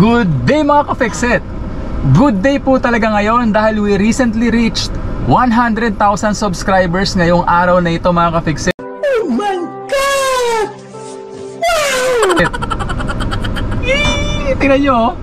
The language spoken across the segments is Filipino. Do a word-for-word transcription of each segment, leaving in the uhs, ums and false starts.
Good day mga ka-Fixit! Good day po talaga ngayon dahil we recently reached one hundred thousand subscribers ngayong araw na ito mga ka-Fixit. Oh my God! Wow! Yee! Tingnan nyo oh!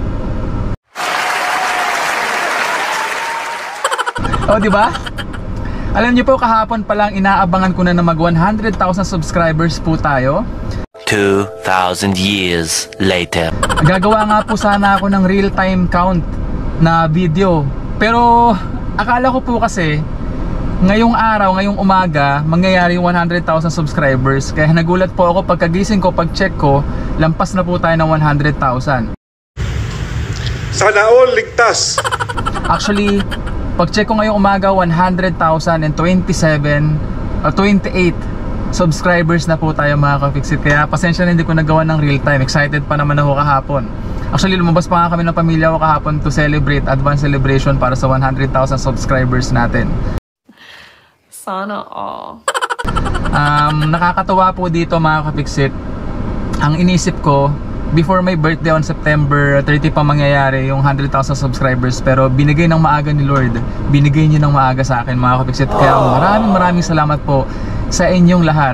O diba? Alam nyo po, kahapon pa lang inaabangan ko na na mag one hundred thousand subscribers po tayo. two thousand years later. Gagawa nga po sana ako ng real-time count na video. Pero akala ko po kasi ngayong araw, ngayong umaga, mangyayari yung one hundred thousand subscribers. Kaya nagulat po ako pagkagising ko, pag-check ko, lampas na po tayo ng one hundred thousand. Sana all ligtas. Actually, pag-check ko ngayong umaga, one hundred thousand twenty-seven or twenty-eight subscribers na po tayo mga ka-Fixit. Kaya pasensya na hindi ko nagawa ng real time. Excited pa naman ako kahapon. Actually lumabas pa nga kami ng pamilya ko kahapon to celebrate, advance celebration para sa one hundred thousand subscribers natin. Sana all. Um, nakakatawa po dito mga ka-Fixit. Ang inisip ko, before my birthday on September thirty pa mangyayari yung one hundred thousand subscribers, pero binigay ng maaga ni Lord, binigay niyo ng maaga sa akin mga ka-Fixit. Kaya maraming maraming salamat po sa inyong lahat.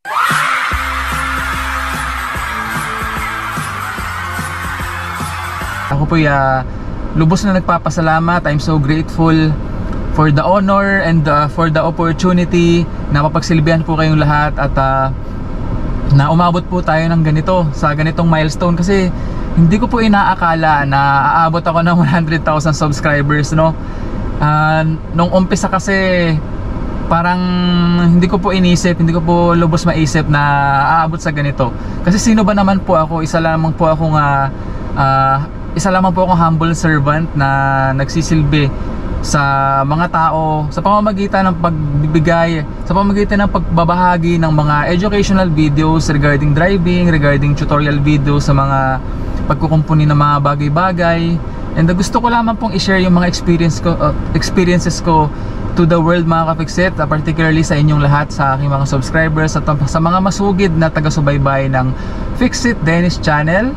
Ako po uh, lubos na nagpapasalamat. I'm so grateful for the honor and uh, for the opportunity na mapagsilbihan po kayong lahat at uh, na umabot po tayo ng ganito, sa ganitong milestone. Kasi hindi ko po inaakala na aabot ako ng one hundred thousand subscribers, no? Uh, nung umpisa kasi parang hindi ko po inisip, hindi ko po lubos maisip na aabot sa ganito. Kasi sino ba naman po ako? Isa lamang po akong uh, uh, isa lamang po akong humble servant na nagsisilbi sa mga tao sa pamamagitan ng pagbibigay, sa pamamagitan ng pagbabahagi ng mga educational videos regarding driving, regarding tutorial videos sa mga pagkukumpuni ng mga bagay-bagay. And uh, gusto ko lamang pong i-share yung mga experience ko, uh, experiences ko to the world mga ka-Fixit, uh, particularly sa inyong lahat, sa aking mga subscribers at uh, sa mga masugid na taga-subaybay ng Fixit Dennis Channel,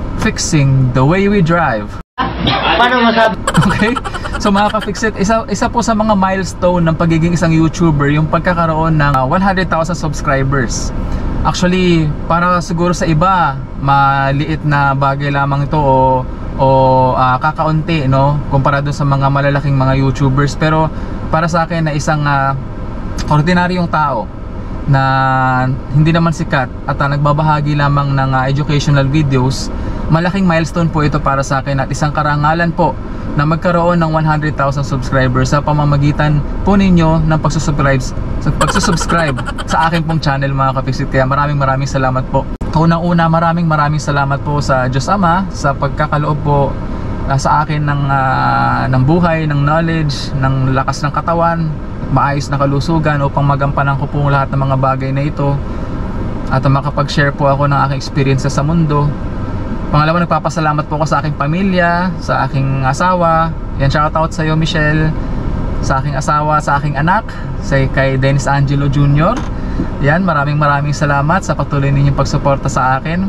Fixing the Way We Drive. Paano masabi? Okay? So mga ka-Fixit, isa, isa po sa mga milestone ng pagiging isang YouTuber yung pagkakaroon ng uh, one hundred thousand subscribers. Actually, para siguro sa iba, maliit na bagay lamang ito o, o uh, kakaunti, no? Kumpara doon sa mga malalaking mga YouTubers. Pero para sa akin na isang uh, ordinaryong tao na hindi naman sikat at uh, nagbabahagi lamang ng uh, educational videos, malaking milestone po ito para sa akin at isang karangalan po na magkaroon ng one hundred thousand subscribers sa pamamagitan po ninyo ng pagsusubscribe, pagsusubscribe sa aking pong channel mga ka-Fixit. Kaya maraming maraming salamat po. Unang-una, maraming maraming salamat po sa Diyos Ama sa pagkakaloob po uh, sa akin ng, uh, ng buhay, ng knowledge, ng lakas ng katawan, maayos na kalusugan upang magampanan ko po lahat ng mga bagay na ito at uh, makapag-share po ako ng aking experiences sa mundo. Pangalawa, nagpapasalamat po ako sa aking pamilya, sa aking asawa. Yan, shoutout sa iyo Michelle, sa aking asawa, sa aking anak, sa kay Dennis Angelo Junior Yan, maraming maraming salamat sa patuloy ninyong pagsuporta sa akin.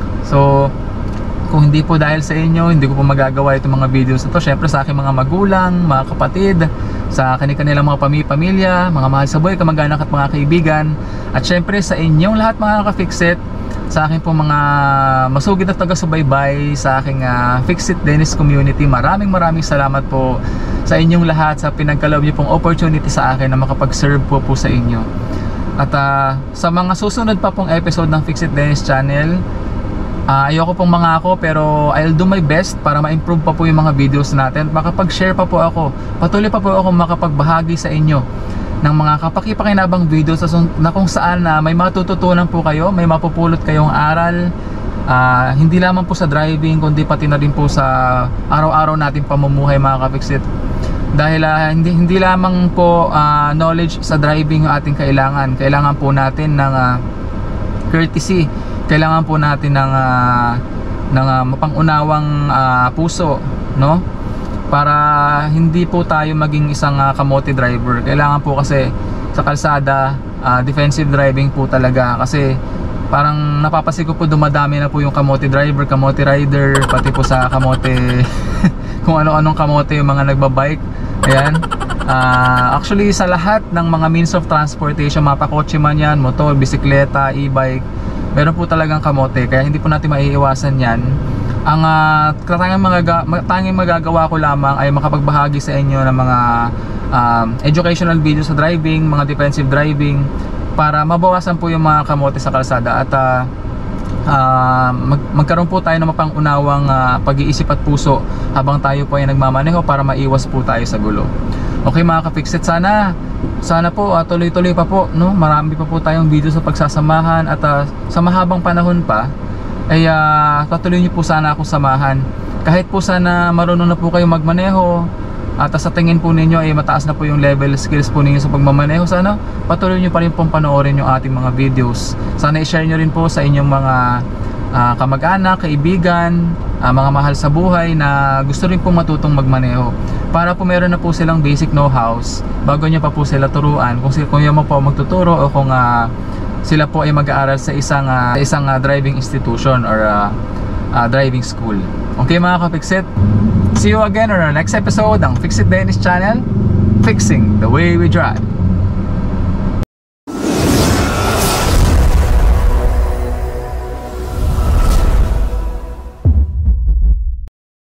So, kung hindi po dahil sa inyo, hindi ko po magagawa itong mga videos ito. Syempre sa aking mga magulang, mga kapatid, sa kanilang mga pamilya, mga mahal sa buhay, kamag-anak at mga kaibigan. At syempre sa inyong lahat mga ka-Fixit, sa aking po mga masugid na taga-subaybay sa aking uh, Fixit Dennis community, maraming maraming salamat po sa inyong lahat sa pinagkaloob niyo pong opportunity sa akin na makapag-serve po po sa inyo. At uh, sa mga susunod pa pong episode ng Fixit Dennis Channel, uh, ayoko pong mangako pero I'll do my best para ma-improve pa po yung mga videos natin, makapag-share pa po ako, patuloy pa po ako makapagbahagi sa inyo ng mga kapaki-pakinabang videos na kung saan na uh, may matututunan po kayo, may mapupulot kayong aral, uh, hindi lamang po sa driving kundi pati na rin po sa araw-araw natin pamumuhay mga ka-Fixit. Dahil uh, hindi, hindi lamang po uh, knowledge sa driving yung ating kailangan, kailangan po natin ng uh, courtesy, kailangan po natin ng, uh, ng uh, mapangunawang uh, puso, no? Para hindi po tayo maging isang uh, kamote driver. Kailangan po kasi sa kalsada, uh, defensive driving po talaga. Kasi parang napapansin ko po dumadami na po yung kamote driver, kamote rider, pati po sa kamote kung ano-anong kamote yung mga nagbabike. Ayan. Uh, actually sa lahat ng mga means of transportation, mapakotse man yan, motor, bisikleta, e-bike, meron po talagang kamote, kaya hindi po natin maiiwasan yan. Ang uh, tanging, magaga tanging magagawa ko lamang ay makapagbahagi sa inyo ng mga um, educational videos sa driving, mga defensive driving, para mabawasan po yung mga kamote sa kalsada at uh, uh, mag magkaroon po tayo ng mapangunawang uh, pag-iisip at puso habang tayo po ay nagmamaneho para maiwas po tayo sa gulo. Okay mga ka-fixit, sana sana po uh, tuloy-tuloy pa po, no? Marami pa po tayong video sa pagsasamahan at uh, sa mahabang panahon pa ay uh, patuloy niyo po sana akong samahan. Kahit po sana marunong na po kayo magmaneho at sa tingin po ninyo ay mataas na po yung level skills po ninyo sa pagmamaneho, sana patuloy nyo pa rin pong panoorin yung ating mga videos. Sana i-share nyo rin po sa inyong mga uh, kamag-anak, kaibigan, uh, mga mahal sa buhay na gusto rin pong matutong magmaneho, para po meron na po silang basic know-hows bago nyo pa po sila turuan kung, kung yung mo po magtuturo o kung uh, sila po ay mag-aaral sa isang, uh, isang uh, driving institution or uh, uh, driving school. Okay mga ka-fixit, see you again on our next episode ng Fix It Dennis Channel, Fixing the Way We Drive.